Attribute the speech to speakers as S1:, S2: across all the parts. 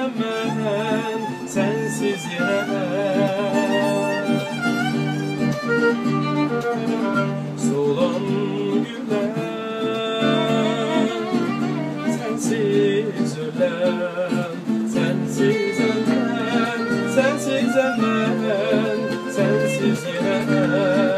S1: ben sensiz yere. Solan gülen sensiz ölen, sensiz ölen, sensiz ölen, sensiz yere.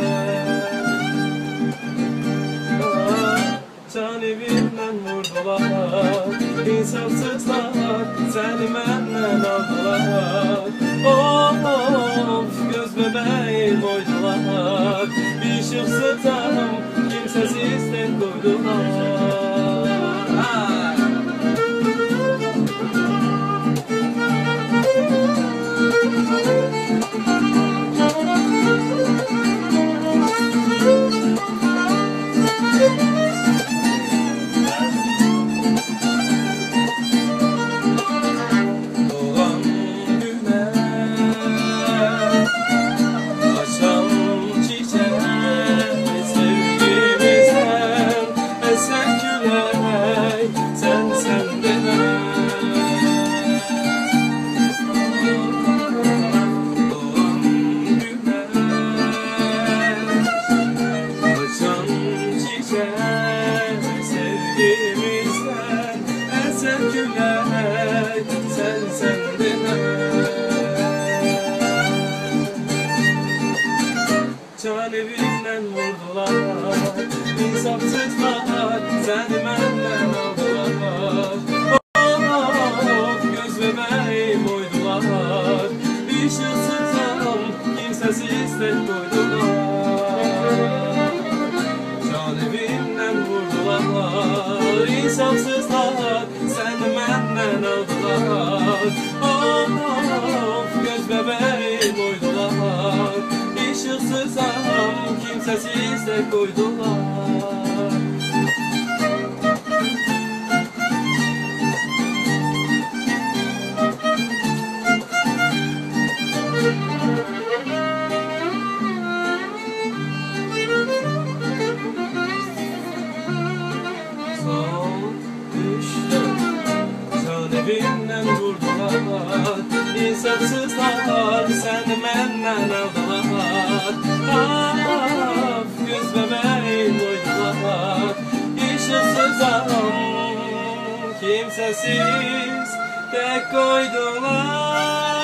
S1: Can evimden vurdular, insafsızlar, seni benden aldılar. Of, göz bebeğim oydular, bir şıksızam, kimsesiz tek koydular. Sevgimizden esen güler, sen sendine. Can evimden vurdular, insafsızlar, seni benden aldılar. Of, göz bebeğim oydular, bir şıksızam, kimsesiz tek koydular. Can evimden vurdular, insafsızlar, seni benden aldılar. Of, göz bebeğim oydular, ışıksızam, kimsesiz de koydular. Can evimden vurdular, insafsızlar, seni benden aldılar. Of, göz bebeğim oydular, ışıksızam, kimsesiz tek koydular.